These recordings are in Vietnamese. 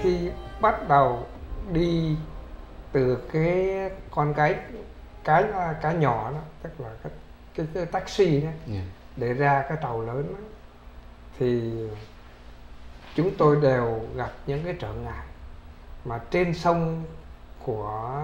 khi bắt đầu đi từ cái con cái nhỏ đó, tức là cái taxi đó, để ra cái tàu lớn đó, thì chúng tôi đều gặp những cái trở ngại. Mà trên sông của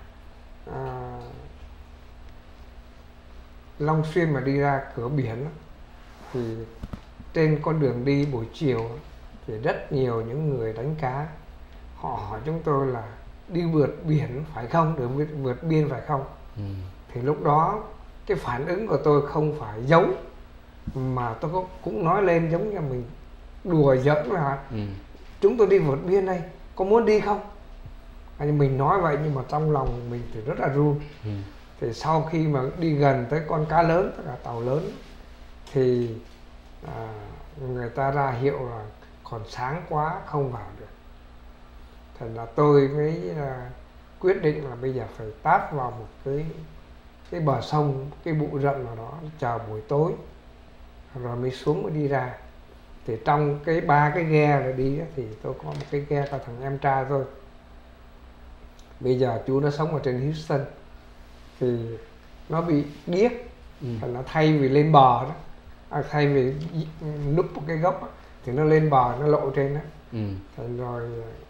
Long Xuyên mà đi ra cửa biển đó, thì trên con đường đi buổi chiều thì rất nhiều những người đánh cá, họ hỏi chúng tôi là đi vượt biển phải không, được vượt biên phải không. Thì lúc đó cái phản ứng của tôi không phải giấu, mà tôi cũng nói lên giống như mình đùa giỡn là chúng tôi đi vượt biên đây, có muốn đi không. Mình nói vậy nhưng mà trong lòng mình thì rất là run. Thì sau khi mà đi gần tới con cá lớn, tức là tàu lớn, thì người ta ra hiệu là còn sáng quá không vào được. Thành là tôi mới quyết định là bây giờ phải táp vào một cái bờ sông, cái bụi rậm nào đó, chờ buổi tối rồi mới xuống mới đi ra. Thì trong cái 3 cái ghe rồi đi đó, thì tôi có một cái ghe của thằng em trai tôi. Bây giờ chú nó sống ở trên Houston, thì nó bị điếc, thành nó thay vì lên bờ đó, thay vì núp một cái gốc đó, thì nó lên bờ, nó lộ trên đó. Thành rồi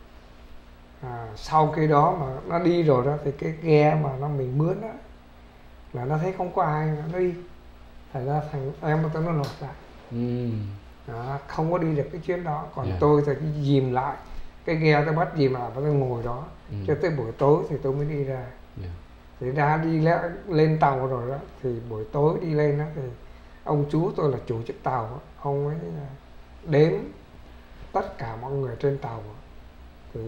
sau khi đó mà nó đi rồi đó, thì cái ghe mà mình mướn đó là nó thấy không có ai, nó đi. Thành ra thằng em của tôi nó lột lại. Không có đi được cái chuyến đó. Còn tôi thì dìm lại cái ghe, tôi bắt dìm lại và tôi ngồi đó cho tới buổi tối thì tôi mới đi ra. Thì đi lên tàu rồi đó, thì buổi tối đi lên đó, thì ông chú tôi là chủ chiếc tàu đó, ông ấy đếm tất cả mọi người trên tàu đó. Thì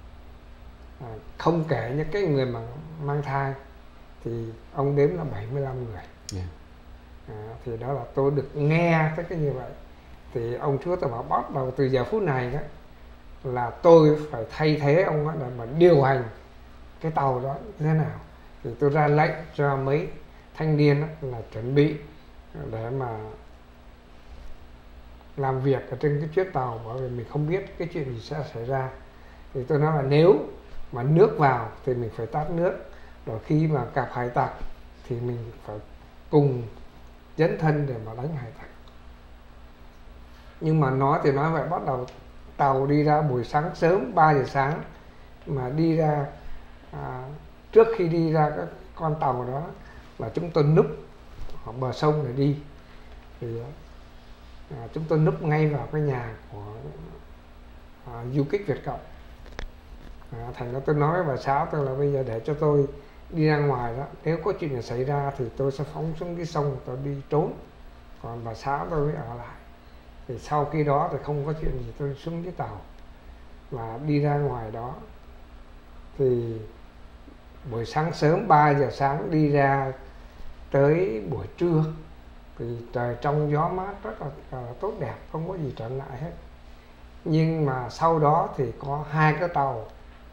không kể những cái người mà mang thai, thì ông đếm là 75 người. Thì đó là tôi được nghe cái như vậy. Thì ông chúa tôi bảo bắt đầu từ giờ phút này đó là tôi phải thay thế ông đó để mà điều hành cái tàu đó như thế nào. Thì tôi ra lệnh cho mấy thanh niên đó là chuẩn bị để mà làm việc ở trên cái chiếc tàu, bởi vì mình không biết cái chuyện gì sẽ xảy ra. Thì tôi nói là nếu mà nước vào thì mình phải tát nước, rồi khi mà gặp hải tặc thì mình phải cùng dấn thân để mà đánh hải tặc. Nhưng mà nói thì nói vậy, bắt đầu tàu đi ra buổi sáng sớm 3 giờ sáng, mà đi ra trước khi đi ra cái con tàu đó là chúng tôi núp ở bờ sông để đi. Thì chúng tôi núp ngay vào cái nhà của du kích Việt Cộng. Thành ra tôi nói với bà Sáu tôi là bây giờ để cho tôi đi ra ngoài đó, nếu có chuyện gì xảy ra thì tôi sẽ phóng xuống cái sông, tôi đi trốn, còn bà Sáu tôi mới ở lại. Thì sau khi đó thì không có chuyện gì, tôi xuống cái tàu và đi ra ngoài đó. Thì buổi sáng sớm 3 giờ sáng đi ra tới buổi trưa thì trời trong gió mát rất là tốt đẹp, không có gì trở ngại hết. Nhưng mà sau đó thì có 2 cái tàu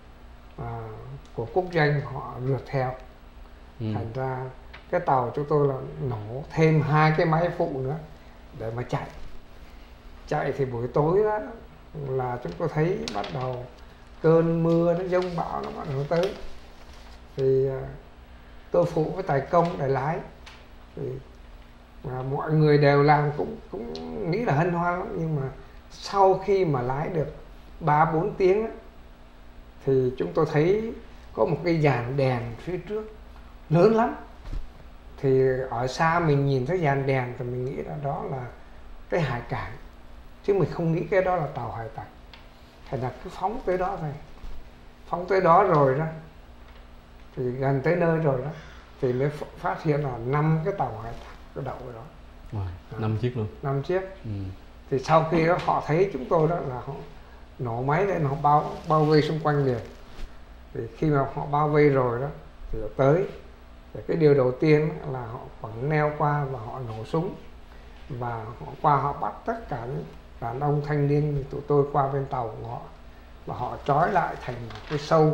của quốc doanh họ rượt theo. Thành ra cái tàu chúng tôi là nổ thêm 2 cái máy phụ nữa để mà chạy. Thì buổi tối đó là chúng tôi thấy bắt đầu cơn mưa, nó giông bão nó bắt đầu tới. Thì tôi phụ với tài công để lái. Thì mọi người đều làm cũng nghĩ là hân hoan lắm. Nhưng mà sau khi mà lái được 3-4 tiếng ấy, thì chúng tôi thấy có một cái dàn đèn phía trước lớn lắm. Thì ở xa mình nhìn thấy dàn đèn thì mình nghĩ là đó là cái hải cảng, chứ mình không nghĩ cái đó là tàu hải tặc. Thành ra cứ phóng tới đó thôi. Phóng tới đó rồi đó, thì gần tới nơi rồi đó, thì mới phát hiện là 5 cái tàu hải tặc có đậu ở đó. 5 chiếc luôn. 5 chiếc. Thì sau khi đó họ thấy chúng tôi đó là họ nổ máy lên, họ bao vây xung quanh liền. Thì khi mà họ bao vây rồi đó thì họ tới. Thì cái điều đầu tiên là họ quẳng neo qua và họ nổ súng. Và họ qua họ bắt tất cả những đàn ông thanh niên như tụi tôi qua bên tàu của họ. Và họ trói lại thành cái sâu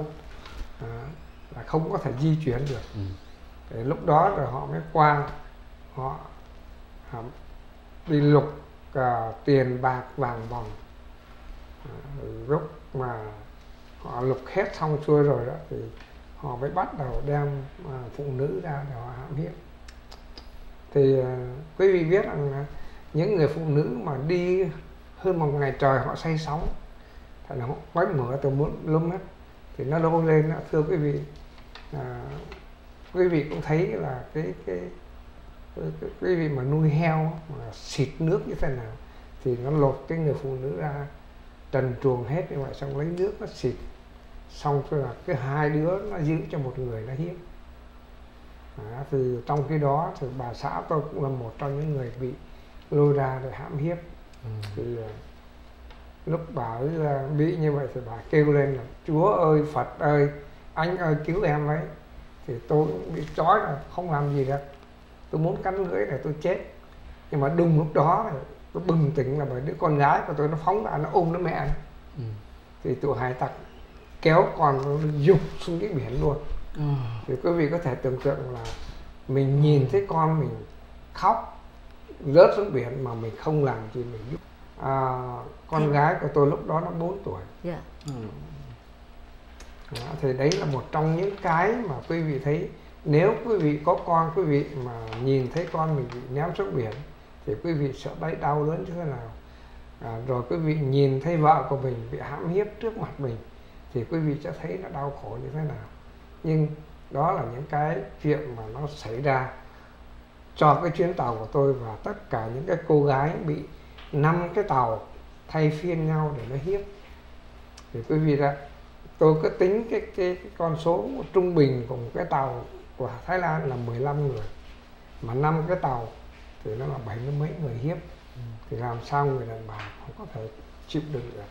là không có thể di chuyển được. Thì lúc đó rồi họ mới qua, họ đi lục tiền bạc vàng vòng. Lúc mà họ lục hết xong xuôi rồi đó thì họ mới bắt đầu đem phụ nữ ra để họ hãm hiếp. Thì quý vị biết rằng là những người phụ nữ mà đi hơn một ngày trời họ say sóng, thì nó quấy mở từ bốn lum hết, thì nó lôi lên đó. Thưa quý vị, quý vị cũng thấy là cái quý vị mà nuôi heo mà xịt nước như thế nào thì nó lột cái người phụ nữ ra trần truồng hết như vậy, xong lấy nước nó xịt, xong rồi là cái hai đứa nó giữ cho một người nó hiếp. Thì trong khi đó thì bà xã tôi cũng là một trong những người bị lôi ra để hãm hiếp. Thì lúc bà ấy bị như vậy thì bà kêu lên là Chúa ơi, Phật ơi, anh ơi cứu em ấy. Thì tôi cũng bị trói là không làm gì được, tôi muốn cắn lưỡi để tôi chết. Nhưng mà đùng lúc đó tôi bừng tỉnh là bởi đứa con gái của tôi nó phóng ra, nó ôm đứa mẹ nó. Thì tụi hải tặc kéo con nó dục xuống cái biển luôn. Thì quý vị có thể tưởng tượng là mình nhìn thấy con mình khóc rớt xuống biển mà mình không làm gì mình giúp. Con gái của tôi lúc đó nó 4 tuổi. Thì đấy là một trong những cái mà quý vị thấy, nếu quý vị có con, quý vị mà nhìn thấy con mình bị ném xuống biển thì quý vị sợ đấy đau đớn như thế nào. Rồi quý vị nhìn thấy vợ của mình bị hãm hiếp trước mặt mình thì quý vị sẽ thấy nó đau khổ như thế nào. Nhưng đó là những cái chuyện mà nó xảy ra cho cái chuyến tàu của tôi, và tất cả những cái cô gái bị 5 cái tàu thay phiên nhau để nó hiếp. Thì quý vị đã, tôi có tính cái con số trung bình của một cái tàu của Thái Lan là 15 người, mà 5 cái tàu thì nó là 70 mấy người hiếp. Thì làm sao người đàn bà không có thể chịu đựng được.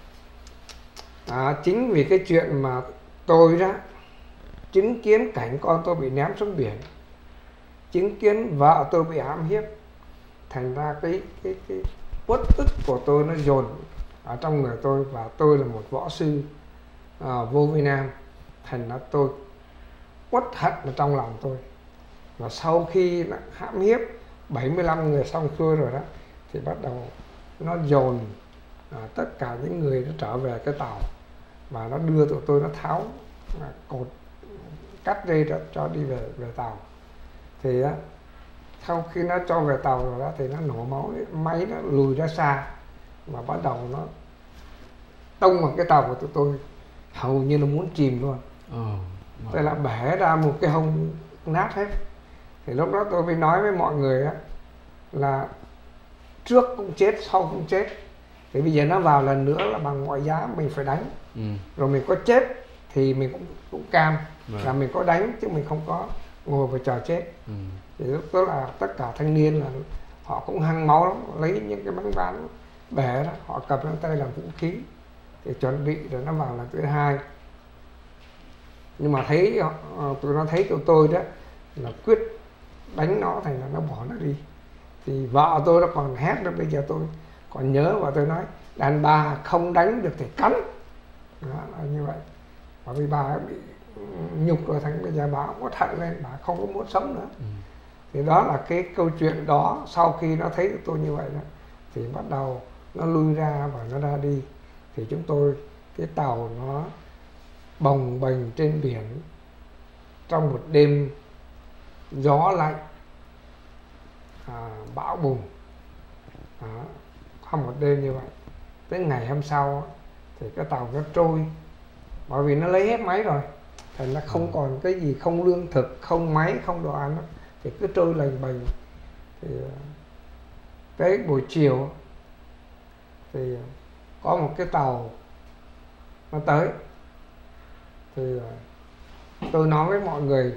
Chính vì cái chuyện mà tôi đó chứng kiến cảnh con tôi bị ném xuống biển, chứng kiến vợ tôi bị hãm hiếp, thành ra cái uất ức của tôi nó dồn ở trong người tôi, và tôi là một võ sư vô Việt Nam, thành ra tôi uất hận ở trong lòng tôi. Và sau khi hãm hiếp 75 người xong xuôi rồi đó thì bắt đầu nó dồn tất cả những người nó trở về cái tàu, và nó đưa tụi tôi, nó tháo cột cắt dây đó cho đi về tàu. Thì sau khi nó cho về tàu rồi đó thì nó nổ máu, máy nó lùi ra xa và bắt đầu nó tông vào cái tàu của tụi tôi, hầu như nó muốn chìm luôn. Tức là bẻ ra một cái hông nát hết. Thì lúc đó tôi mới nói với mọi người là trước cũng chết, sau cũng chết. Thì bây giờ nó vào lần nữa là bằng mọi giá mình phải đánh. Rồi mình có chết thì mình cũng cam là mình có đánh, chứ mình không có ngồi vào chờ chết. Thì lúc đó là tất cả thanh niên là họ cũng hăng máu lắm, lấy những cái bánh ván bẻ đó, họ cầm trong tay làm vũ khí để chuẩn bị để nó vào lần thứ hai. Nhưng mà thấy tụi nó thấy tụi tôi đó là quyết đánh nó, thành là nó bỏ nó đi. Thì vợ tôi nó còn hét đó, bây giờ tôi còn nhớ vợ tôi nói đàn bà không đánh được thì cắn. Đó là như vậy. Và vì bà bị nhục rồi, thành bây giờ bà cũng có thận lên, bà không có muốn sống nữa. Thì đó là cái câu chuyện đó. Sau khi nó thấy tôi như vậy đó thì bắt đầu nó lui ra và nó ra đi. Thì chúng tôi, cái tàu nó bồng bềnh trên biển trong một đêm gió lạnh, bão bùng. Không một đêm như vậy. Tới ngày hôm sau thì cái tàu nó trôi, bởi vì nó lấy hết máy rồi, thành nó không còn cái gì, không lương thực, không máy, không đồ ăn đó, thì cứ trôi lềnh bềnh. Thì tới buổi chiều thì có một cái tàu nó tới, thì tôi nói với mọi người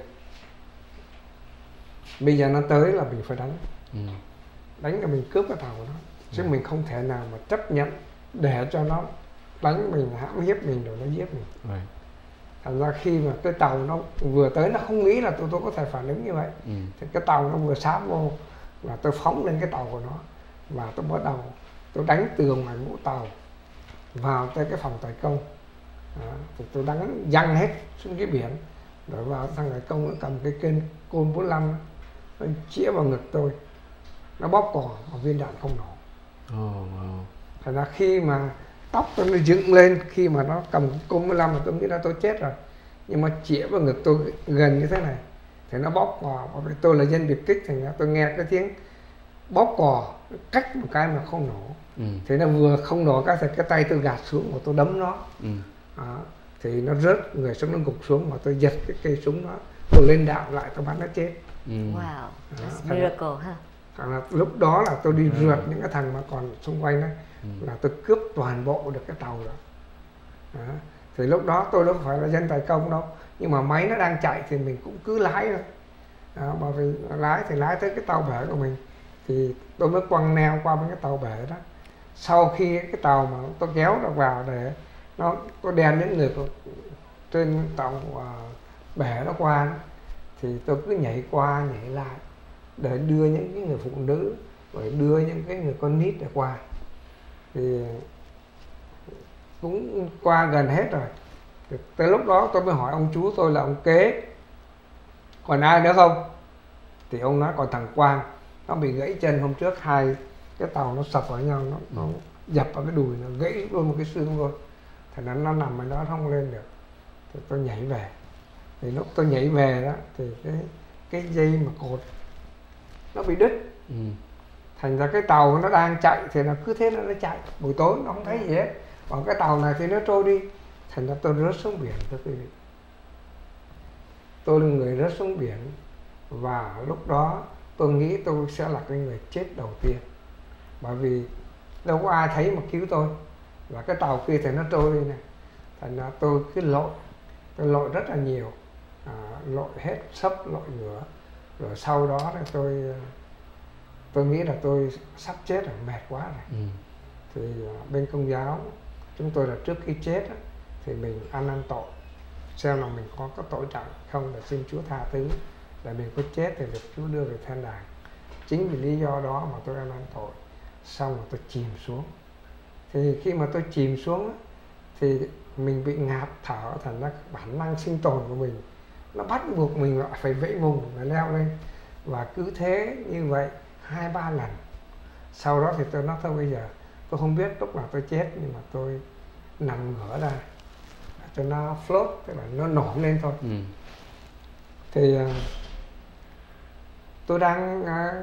bây giờ nó tới là mình phải đánh. Đánh là mình cướp cái tàu của nó, chứ mình không thể nào mà chấp nhận để cho nó đánh mình, hãm hiếp mình rồi nó giết mình. Thành ra khi mà cái tàu nó vừa tới, nó không nghĩ là tụi tôi có thể phản ứng như vậy. Thì cái tàu nó vừa sát vô là tôi phóng lên cái tàu của nó, và tôi bắt đầu tôi đánh từ ngoài mũi tàu vào tới cái phòng tài công. Thì tôi đánh văng hết xuống cái biển, rồi vào thằng tài công nó cầm cái côn 45 nó chĩa vào ngực tôi, nó bóp cò mà viên đạn không nổ. Thành ra khi mà tóc tôi nó dựng lên, khi mà nó cầm cung 15 là tôi nghĩ là tôi chết rồi. Nhưng mà chĩa vào ngực tôi gần như thế này thì nó bóp cò, bởi vì tôi là dân biệt kích, thành ra tôi nghe cái tiếng bóp cò cách một cái mà không nổ. Thế nó vừa không nổ thì cái tay tôi gạt xuống và tôi đấm nó. Đó. Thì nó rớt, người sống nó gục xuống và tôi giật cái cây súng đó, tôi lên đạn lại, tôi bắn nó chết. Wow, that's miracle ha. Là lúc đó là tôi đi rượt những cái thằng mà còn xung quanh đó, là tôi cướp toàn bộ được cái tàu đó. Đó. Thì lúc đó tôi đâu phải là dân tài công đâu, nhưng mà máy nó đang chạy thì mình cũng cứ lái thôi. Đó, bởi vì lái thì lái tới cái tàu bể của mình, thì tôi mới quăng neo qua bên cái tàu bể đó. Sau khi cái tàu mà tôi kéo được vào để nó có đèn những người trên tàu bể nó qua đó, thì tôi cứ nhảy qua nhảy lại để đưa những cái người phụ nữ, rồi đưa những cái người con nít để qua. Thì cũng qua gần hết rồi. Thì tới lúc đó tôi mới hỏi ông chú tôi là ông Kế, còn ai nữa không? Thì ông nói còn thằng Quang, nó bị gãy chân hôm trước, hai cái tàu nó sập vào nhau, nó dập vào cái đùi, nó gãy luôn một cái xương luôn. Thành ra nó nằm ở đó không lên được. Thì tôi nhảy về. Thì lúc tôi nhảy về đó thì cái dây mà cột nó bị đứt. Thành ra cái tàu nó đang chạy thì nó cứ thế nó chạy, buổi tối nó không thấy gì hết. Còn cái tàu này thì nó trôi đi. Thành ra tôi rớt xuống biển, thưa quý vị. Tôi là người rớt xuống biển, và lúc đó tôi nghĩ tôi sẽ là cái người chết đầu tiên, bởi vì đâu có ai thấy mà cứu tôi, và cái tàu kia thì nó trôi đi này. Thành ra tôi cứ tôi lội rất là nhiều, lội hết sấp, lội ngửa, rồi sau đó thì tôi nghĩ là tôi sắp chết rồi, mệt quá rồi. Thì bên Công giáo chúng tôi là trước khi chết thì mình ăn tội, xem là mình có tội trọng không, để xin Chúa tha thứ, để mình có chết thì được Chúa đưa về thiên đàng. Chính vì lý do đó mà tôi ăn tội, xong rồi tôi chìm xuống. Thì khi mà tôi chìm xuống thì mình bị ngạt thở, thành ra bản năng sinh tồn của mình nó bắt buộc mình lại phải vẫy vùng và leo lên, và cứ thế như vậy 2-3 lần. Sau đó thì tôi nói thôi bây giờ tôi không biết lúc nào tôi chết, nhưng mà tôi nằm ngửa ra cho nó float, tức là nó nổi lên thôi. Thì tôi đang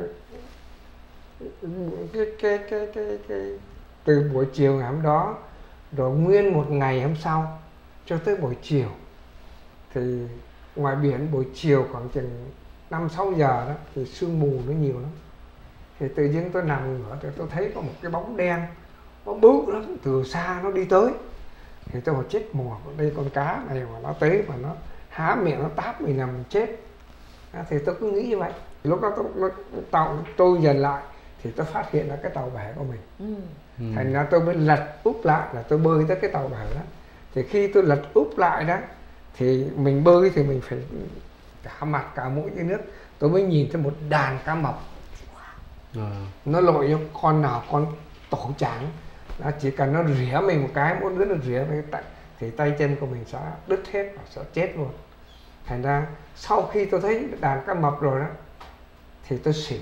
từ buổi chiều ngày hôm đó, rồi nguyên một ngày hôm sau cho tới buổi chiều, thì ngoài biển buổi chiều khoảng chừng 5-6 giờ đó thì sương mù nó nhiều lắm. Thì tự nhiên tôi nằm ngửa thì tôi thấy có một cái bóng đen, nó bự lắm, từ xa nó đi tới. Thì tôi bảo chết mùa, đây con cá này mà nó tới mà nó há miệng nó táp mình là mình chết. Thì tôi cứ nghĩ như vậy. Lúc đó tàu tôi dần lại thì tôi phát hiện ra cái tàu bè của mình. Thành ra tôi mới lật úp lại, là tôi bơi tới cái tàu bè đó. Thì khi tôi lật úp lại đó thì mình bơi thì mình phải cả mặt cả mũi dưới nước. Tôi mới nhìn thấy một đàn cá mập. Nó lội cho con nào con tổ tráng. Nó chỉ cần nó rỉa mình một cái, mỗi đứa nó rỉa mình thì tay chân của mình sẽ đứt hết và sẽ chết luôn. Thành ra sau khi tôi thấy đàn cá mập rồi đó thì tôi xỉu.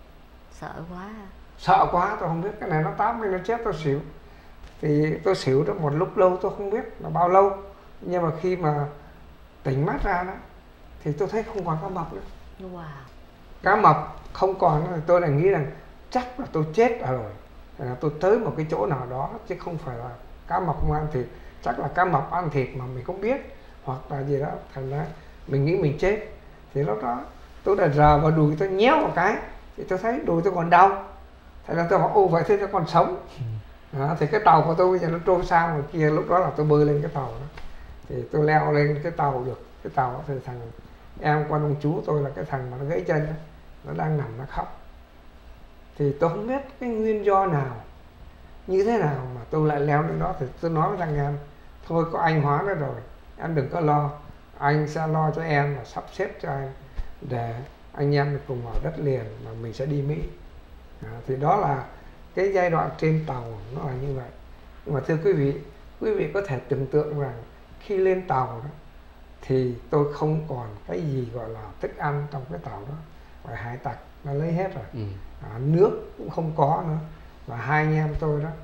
Sợ quá, tôi không biết cái này nó táp mình nó chết, tôi xỉu. Thì tôi xỉu đó một lúc lâu, tôi không biết là bao lâu, nhưng mà khi mà tỉnh mắt ra đó thì tôi thấy không còn cá mập nữa. Cá mập không còn nữa, thì tôi lại nghĩ rằng chắc là tôi chết rồi. Là tôi tới một cái chỗ nào đó, chứ không phải là cá mập không ăn thịt, chắc là cá mập ăn thịt mà mình không biết, hoặc là gì đó. Thành ra mình nghĩ mình chết. Thì lúc đó tôi đã rờ vào đùi, tôi nhéo một cái thì tôi thấy đùi tôi còn đau. Thành ra tôi bảo ô vậy thế tôi còn sống. Thì cái tàu của tôi bây giờ nó trôi sang ngoài kia. Lúc đó là tôi bơi lên cái tàu đó, thì tôi leo lên cái tàu được. Cái tàu đó thì thằng em quan ông chú tôi là cái thằng mà nó gãy chân đó, nó đang nằm nó khóc. Thì tôi không biết cái nguyên do nào, như thế nào mà tôi lại leo lên đó. Thì tôi nói với thằng em, thôi có anh Hóa đó rồi, em đừng có lo, anh sẽ lo cho em và sắp xếp cho anh để anh em cùng vào đất liền mà mình sẽ đi Mỹ. Thì đó là cái giai đoạn trên tàu nó là như vậy. Nhưng mà thưa quý vị có thể tưởng tượng rằng khi lên tàu đó thì tôi không còn cái gì gọi là thức ăn trong cái tàu đó, và hải tặc nó lấy hết rồi. Nước cũng không có nữa. Và hai anh em tôi đó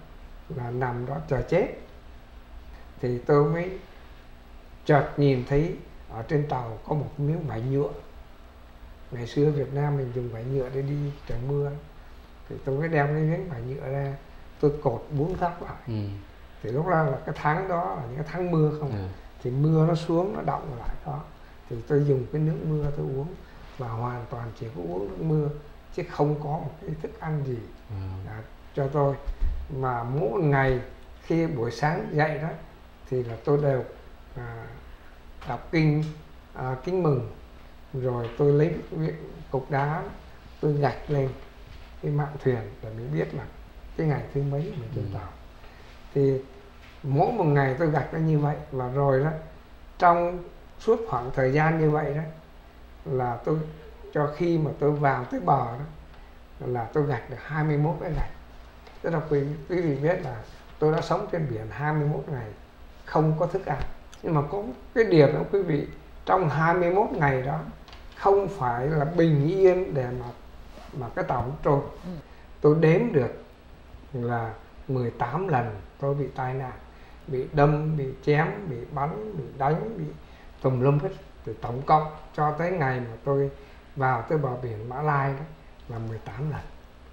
là nằm đó chờ chết. Thì tôi mới chợt nhìn thấy ở trên tàu có một miếng vải nhựa. Ngày xưa Việt Nam mình dùng vải nhựa để đi trời mưa. Thì tôi mới đem cái miếng vải nhựa ra, tôi cột 4 góc lại. Thì lúc đó là cái tháng đó là những cái tháng mưa không. Thì mưa nó xuống, nó đọng lại đó. Thì tôi dùng cái nước mưa tôi uống, và hoàn toàn chỉ có uống nước mưa, chứ không có một cái thức ăn gì cho tôi. Mà mỗi ngày khi buổi sáng dậy đó thì là tôi đều đọc kinh mừng, rồi tôi lấy cục đá tôi gạch lên cái mạn thuyền để mình biết là cái ngày thứ mấy mình trên tàu. Thì mỗi một ngày tôi gạch nó như vậy, và rồi đó trong suốt khoảng thời gian như vậy đó là tôi cho khi mà tôi vào tới bờ đó là tôi gạch được 21 cái gạch. Tức là quý vị biết là tôi đã sống trên biển 21 ngày không có thức ăn. Nhưng mà có cái điểm đó quý vị, trong 21 ngày đó không phải là bình yên để mà cái tàu nó trôi. Tôi đếm được là 18 lần tôi bị tai nạn, bị đâm, bị chém, bị bắn, bị đánh, bị tùm lum hết. Thì tổng cộng cho tới ngày mà tôi vào tới bờ biển Mã Lai đó là 18 lần.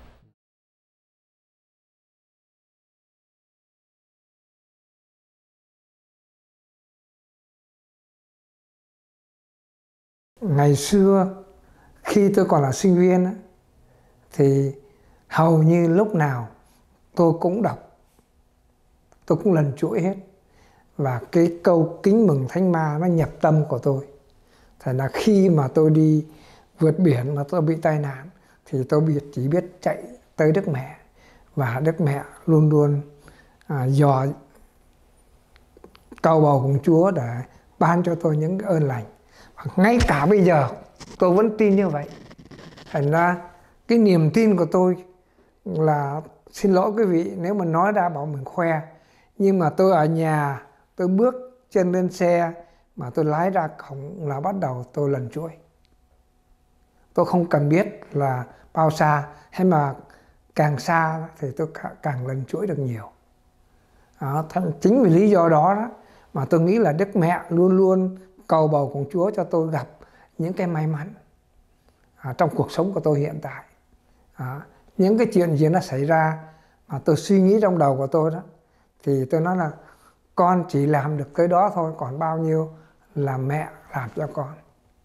Ngày xưa khi tôi còn là sinh viên thì hầu như lúc nào tôi cũng đọc, tôi cũng lần chuỗi hết. Và cái câu kính mừng Thánh Ma nó nhập tâm của tôi. Thật là khi mà tôi đi vượt biển mà tôi bị tai nạn thì tôi chỉ biết chạy tới Đức Mẹ. Và Đức Mẹ luôn luôn dò cầu bầu cùng Chúa để ban cho tôi những ơn lành. Và ngay cả bây giờ tôi vẫn tin như vậy. Thành ra cái niềm tin của tôi là, xin lỗi quý vị nếu mà nói ra bảo mình khoe, nhưng mà tôi ở nhà, tôi bước chân lên xe mà tôi lái ra cổng là bắt đầu tôi lần chuỗi. Tôi không cần biết là bao xa, hay mà càng xa thì tôi càng lần chuỗi được nhiều. Chính vì lý do đó mà tôi nghĩ là Đức Mẹ luôn luôn cầu bầu cùng Chúa cho tôi gặp những cái may mắn trong cuộc sống của tôi hiện tại. Những cái chuyện gì nó xảy ra mà tôi suy nghĩ trong đầu của tôi đó, thì tôi nói là con chỉ làm được tới đó thôi, còn bao nhiêu là mẹ làm cho con.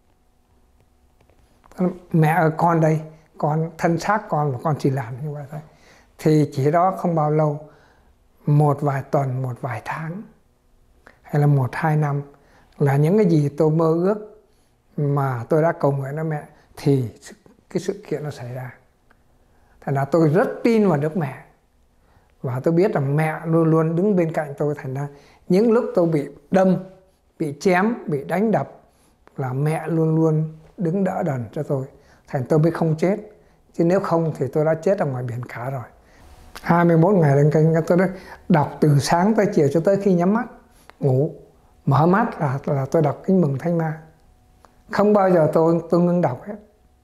Mẹ ơi con đây, con thân xác con mà con chỉ làm như vậy thôi. Thì chỉ đó không bao lâu, một vài tuần, một vài tháng, hay là 1-2 năm, là những cái gì tôi mơ ước mà tôi đã cầu nguyện với mẹ thì cái sự kiện nó xảy ra. Thành ra tôi rất tin vào Đức Mẹ, và tôi biết rằng mẹ luôn luôn đứng bên cạnh tôi. Thành ra những lúc tôi bị đâm, bị chém, bị đánh đập là mẹ luôn luôn đứng đỡ đần cho tôi. Thành tôi mới không chết, chứ nếu không thì tôi đã chết ở ngoài biển cả rồi. 21 ngày lên kênh tôi đã đọc từ sáng tới chiều cho tới khi nhắm mắt ngủ. Mở mắt là tôi đọc Kính mừng Thánh Ma. Không bao giờ tôi ngưng đọc hết.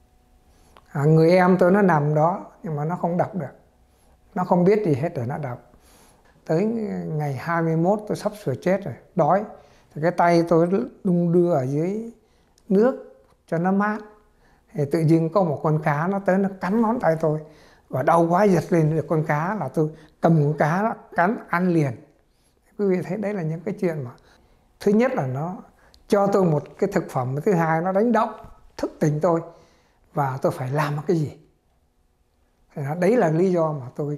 Người em tôi nó nằm đó nhưng mà nó không đọc được, nó không biết gì hết để nó đọc. Tới ngày 21 tôi sắp sửa chết rồi, đói. Thì cái tay tôi đung đưa ở dưới nước cho nó mát. Thì tự nhiên có một con cá nó tới nó cắn ngón tay tôi. Và đau quá giật lên được con cá, là tôi cầm con cá đó, cắn ăn liền. Quý vị thấy đấy là những cái chuyện mà thứ nhất là nó cho tôi một cái thực phẩm, thứ hai nó đánh động, thức tỉnh tôi. Và tôi phải làm cái gì. Đấy là lý do mà tôi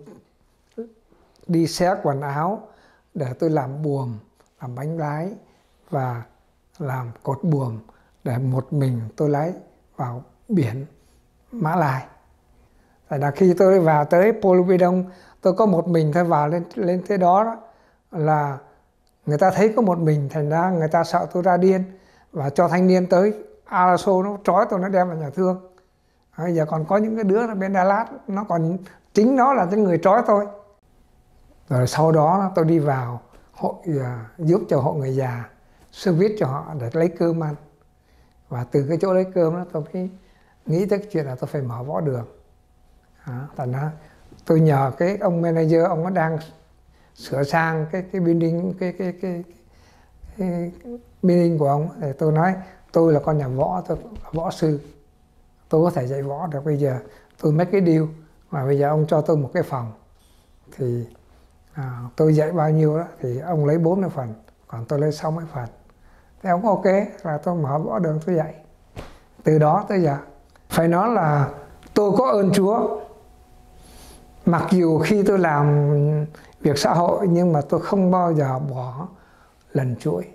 đi xé quần áo để tôi làm buồm, làm bánh lái và làm cột buồm để một mình tôi lái vào biển Mã Lai. Tại là khi tôi vào tới Pulau Đông, tôi có một mình thôi, vào lên tới đó là người ta thấy có một mình, thành ra người ta sợ tôi ra điên và cho thanh niên tới Alaso nó trói tôi, nó đem vào nhà thương. Giờ còn có những cái đứa ở bên Đà Lạt, nó còn chính nó là cái người trói tôi. Rồi sau đó tôi đi vào hội giúp cho hộ người già, service cho họ để lấy cơm ăn. Và từ cái chỗ lấy cơm đó tôi mới nghĩ tới cái chuyện là tôi phải mở võ đường. Thành ra tôi nhờ cái ông manager, ông nó đang sửa sang cái building, cái building của ông. Thì tôi nói tôi là con nhà võ, tôi là võ sư, tôi có thể dạy võ được. Bây giờ tôi make cái deal mà bây giờ ông cho tôi một cái phòng thì tôi dạy bao nhiêu đó thì ông lấy 40 phần, còn tôi lấy 60 phần. Thế ông ok là tôi mở võ đường tôi dạy. Từ đó tới giờ phải nói là tôi có ơn Chúa. Mặc dù khi tôi làm việc xã hội nhưng mà tôi không bao giờ bỏ lần chuỗi.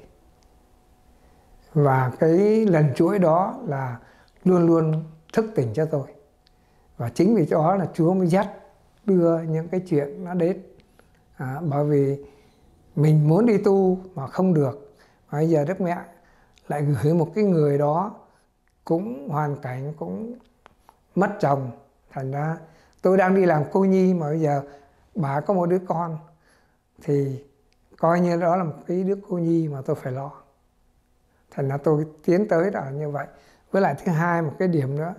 Và cái lần chuỗi đó là luôn luôn thức tỉnh cho tôi. Và chính vì đó là Chúa mới dắt đưa những cái chuyện nó đến. Bởi vì mình muốn đi tu mà không được. Bây giờ Đức Mẹ lại gửi một cái người đó cũng hoàn cảnh cũng mất chồng. Thành ra tôi đang đi làm cô nhi mà bây giờ bà có một đứa con thì coi như đó là một cái đứa cô nhi mà tôi phải lo. Thành ra tôi tiến tới là như vậy. Với lại thứ hai, một cái điểm nữa,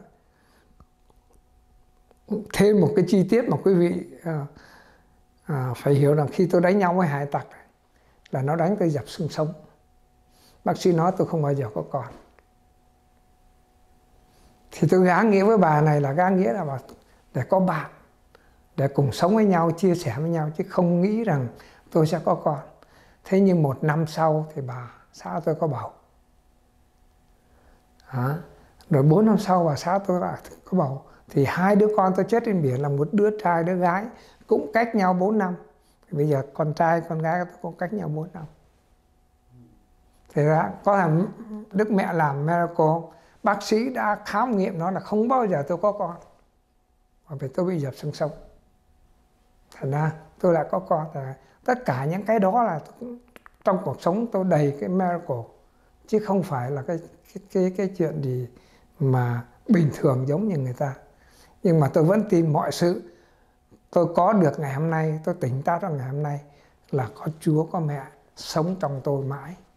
thêm một cái chi tiết mà quý vị phải hiểu rằng khi tôi đánh nhau với hải tặc là nó đánh tôi dập xương sống. Bác sĩ nói tôi không bao giờ có con. Thì tôi gán nghĩa với bà này là gán nghĩa là để có bạn, để cùng sống với nhau, chia sẻ với nhau, chứ không nghĩ rằng tôi sẽ có con. Thế nhưng 1 năm sau thì bà xã tôi có bầu. Rồi 4 năm sau bà xã tôi lại có bầu. Thì 2 đứa con tôi chết trên biển là một đứa trai, đứa gái, cũng cách nhau 4 năm. Thì bây giờ con trai, con gái tôi cũng cách nhau 4 năm. Thì ra có thằng Đức Mẹ làm miracle. Bác sĩ đã khám nghiệm nó là không bao giờ tôi có con. Bởi vì tôi bị dập xương sống. Thành ra tôi lại có con. Tất cả những cái đó là trong cuộc sống tôi đầy cái miracle. Chứ không phải là cái chuyện gì mà bình thường giống như người ta. Nhưng mà tôi vẫn tin mọi sự tôi có được ngày hôm nay, tôi tỉnh táo trong ngày hôm nay là có Chúa, có Mẹ sống trong tôi mãi.